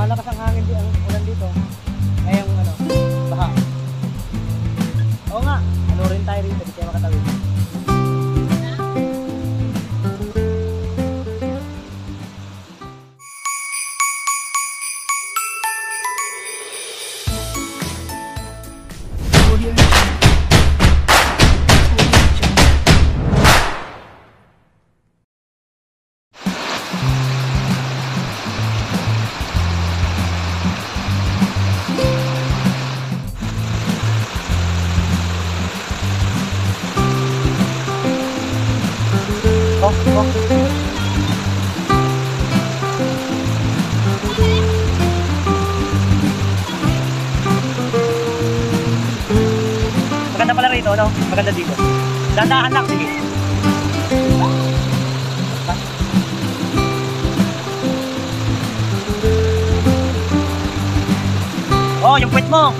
malakas ang hangin dito, ang ulan dito. Ngayong ano, baha. Oo nga, ano rin tayo rito, di tayo makatawid. Maganda pala rito, no? Maganda dito. Dandahan lang, sige. Oh, yung puwet mo.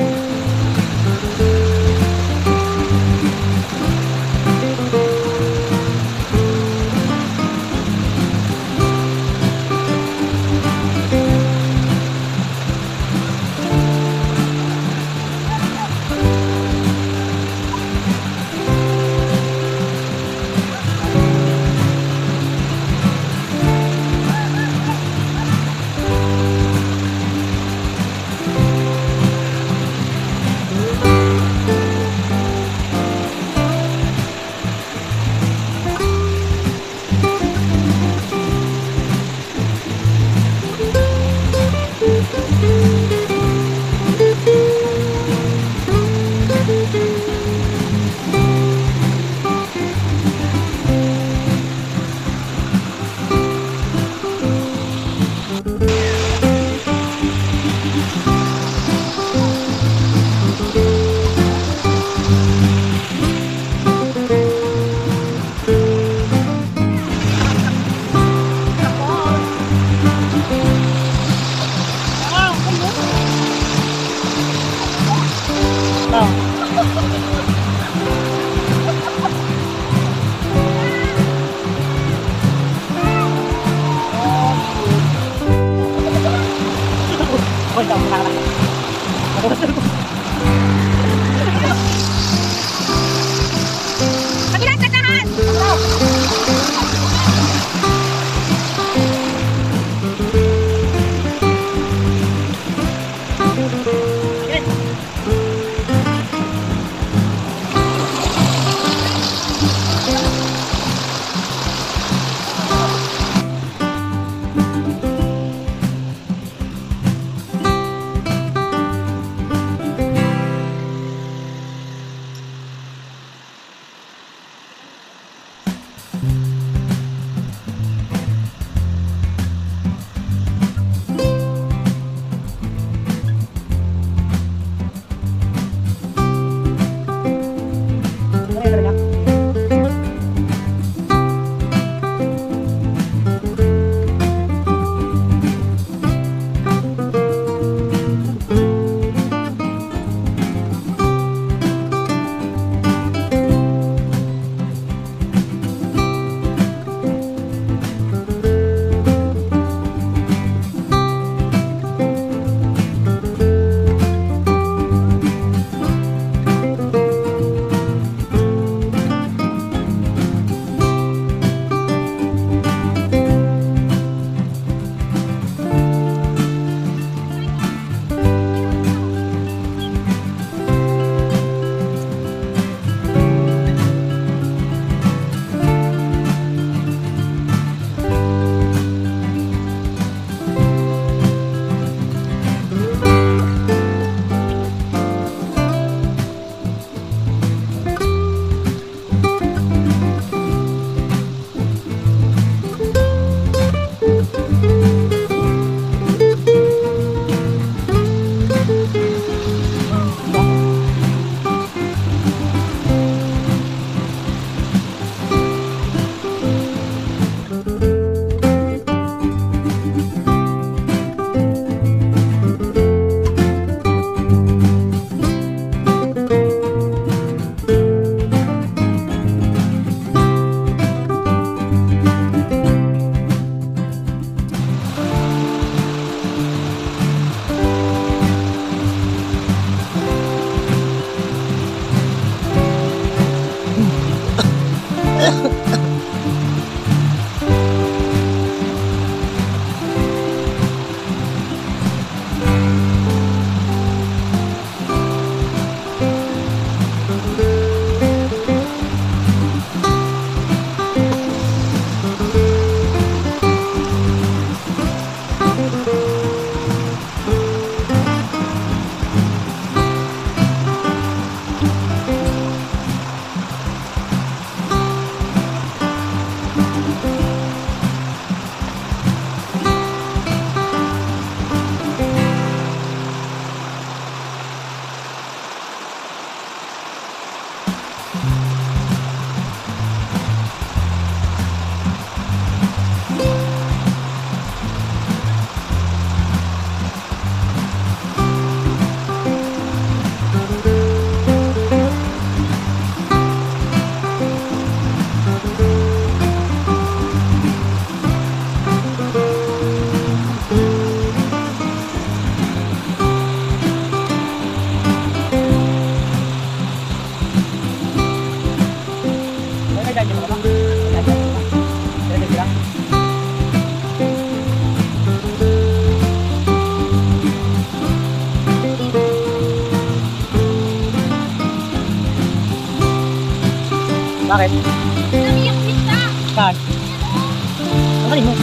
Bakit? Namiyak kita. Saan? Tanggalin mo.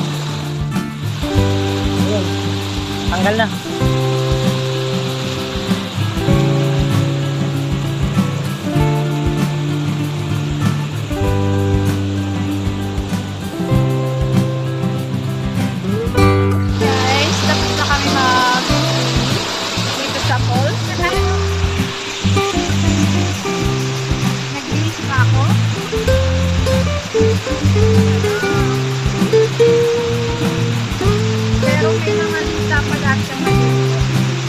Ayun. Tanggal na. Guys, tapos na kami mag dito sa mall. Naglinis pa ako. Pero may mga lista pala siyang malinis.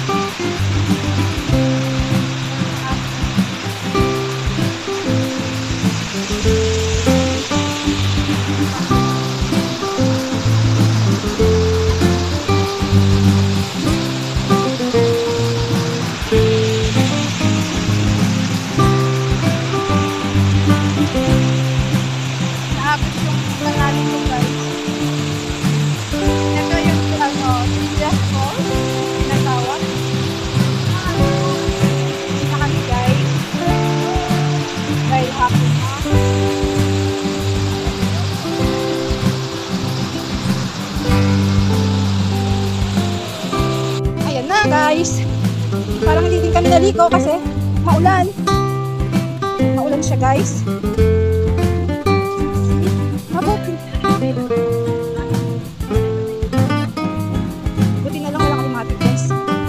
Naabot yung pangalan ko guys. Ito yung dress ko. Pinatawag. Na kami guys. Dahil hapon na. Ayan na guys. Parang hindi din kami naliko kasi maulan. Maulan siya guys. Buti na lang wala kami matik guys.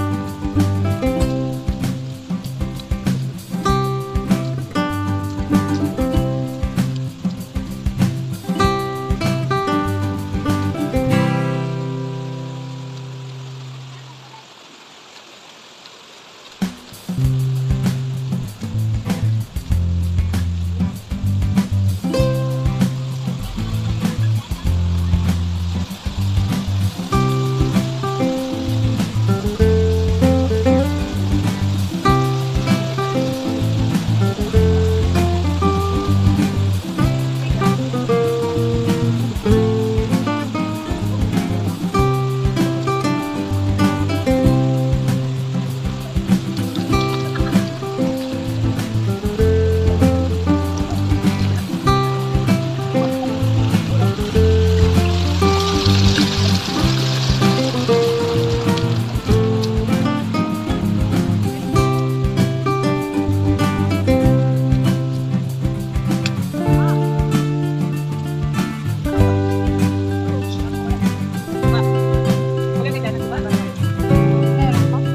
Meron pa.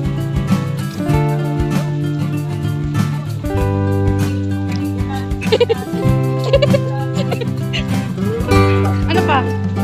Ano pa?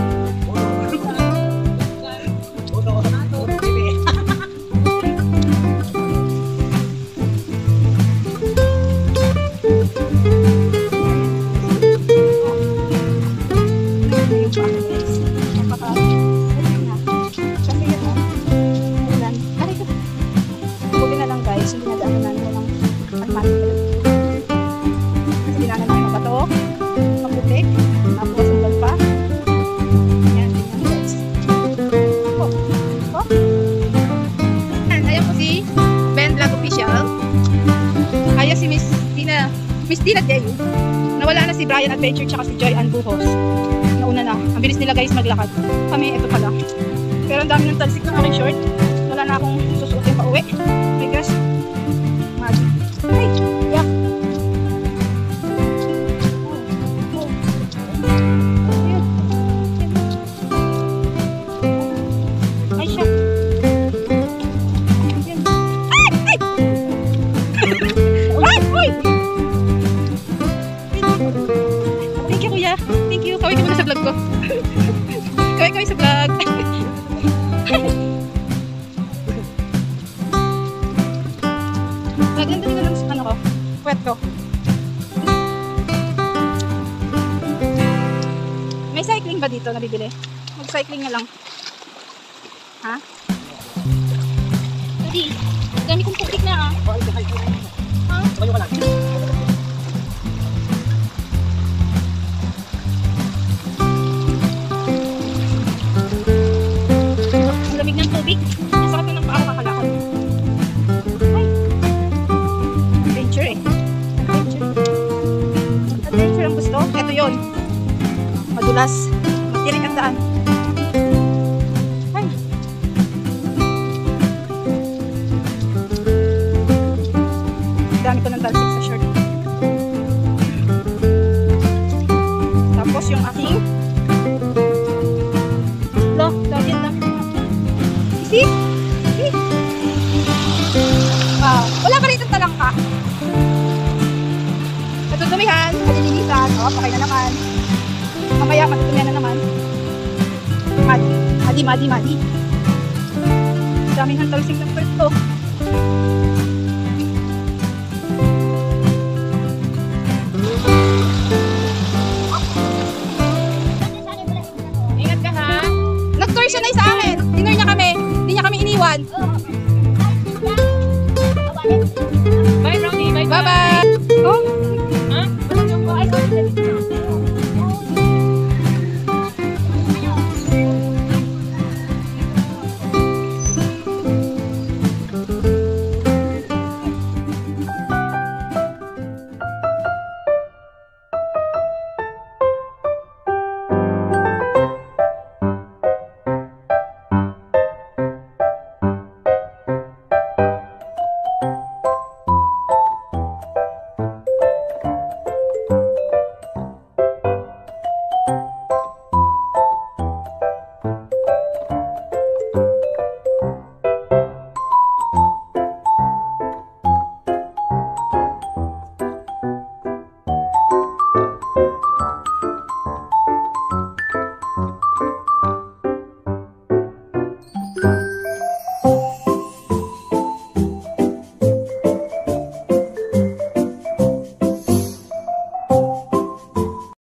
Buti na lang guys, hindi nadaanan namin ng automatic. Kasi dinaanan namin ng bato, maputik, tapos sandal pa. Ayan, tingnan guys. Oh, oh. Ayan po si Ben Vlog Official. Ayan si Miss Dina Deo. Nawala na si Brian Adventure tsaka si Joy Ann Buhos. Nauna na. Ang bilis nila guys maglakad. Kami, ito pala. Pero ang dami ng talsik ng aking short. Wala na akong susuotin pa uwi. My gosh. Magic. Ay, yak. Oh, oh. Ayun. Ay, siya. Ayun. Ay! Ay! Ay! Uy! Thank you, kuya. Thank you. Kaway ka muna sa vlog ko. Kaway sa vlog. Maganda din lang sa ano ko. Puwet ko. May cycling ba dito nabibili? Mag-cycling na lang. Ha? Hindi. Dami kong putik na ah. Ha? Tumayo ka lang. Ang lamig ng tubig. Nasakit na ng paa ko kakalakad. Ay. Adventure eh. Adventure. Okay na naman. Mamaya matutumian na naman. Madi. Daming hantalsing ng pwesto. Ingat ka ha. Nag-tour siya na sa amin. Tinur niya kami. Hindi niya kami iniwan. Bye, Brownie. Bye-bye. Oh. Thank you.